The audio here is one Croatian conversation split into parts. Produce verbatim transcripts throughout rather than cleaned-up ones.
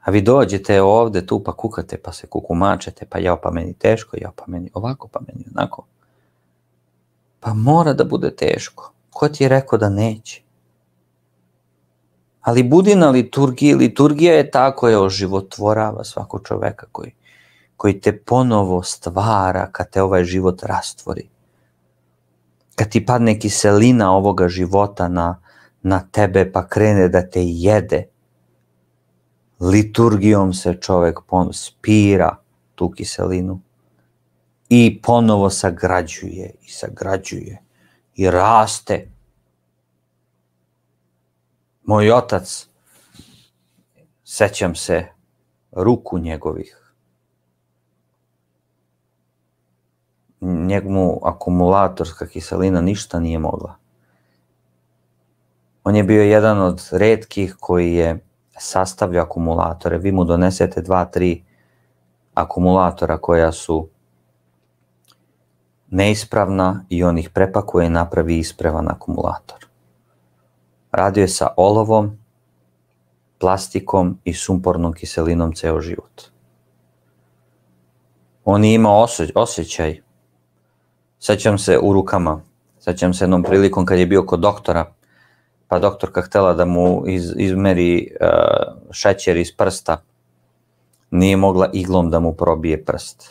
A vi dođete ovde tu pa kukate, pa se kukumačete, pa jao pa meni teško, jao pa meni ovako, pa meni onako. Pa mora da bude teško. Ko ti je rekao da neće? Ali budi na liturgiji. Liturgija je ta koja oživotvorava svakog čoveka, koji, koji te ponovo stvara kad te ovaj život rastvori. Kad ti padne kiselina ovoga života na, na tebe pa krene da te jede, liturgijom se čovek spira tu kiselinu i ponovo sagrađuje i sagrađuje i raste. Moj otac, sećam se ruku njegovih, njemu akumulatorska kiselina ništa nije mogla. On je bio jedan od retkih koji je sastavlja akumulatore. Vi mu donesete dva, tri akumulatora koja su neispravna i on ih prepakuje i napravi ispravan akumulator. Radio je sa olovom, plastikom i sumpornom kiselinom ceo život. On je imao osjećaj, sećam se u rukama, sećam se jednom prilikom kad je bio kod doktora, pa doktorka htela da mu iz, izmeri uh, šećer iz prsta, nije mogla iglom da mu probije prst.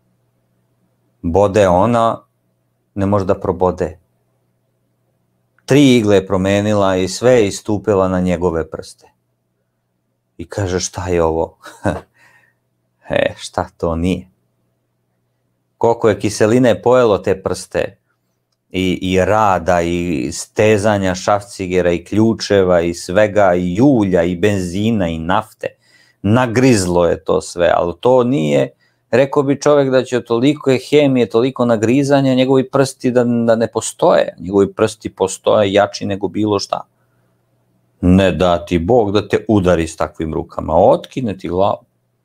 Bode ona, ne može da probode. Tri igle je promenila i sve je istupila na njegove prste. I kaže, šta je ovo? E, šta to nije? Koliko je kiseline pojelo te prste, i, i rada, i stezanja šrafcigera, i ključeva, i svega, i julja, i benzina, i nafte. Nagrizlo je to sve, ali to nije, rekao bi čovek da će toliko je hemije, toliko nagrizanja, njegovi prsti da, da ne postoje. Njegovi prsti postoje jači nego bilo šta. Ne da ti Bog da te udari s takvim rukama, otkine ti glavu.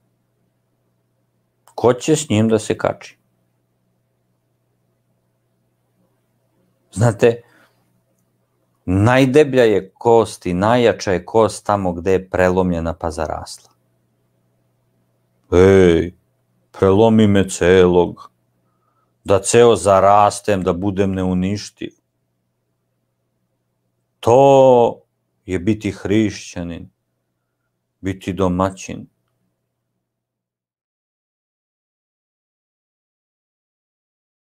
Ko će s njim da se kači? Znate, najdeblja je kost i najjača je kost tamo gde je prelomljena pa zarasla. Ej, prelomi me celog, da ceo zarastem, da budem neuništiv. To je biti hrišćanin, biti domaćin.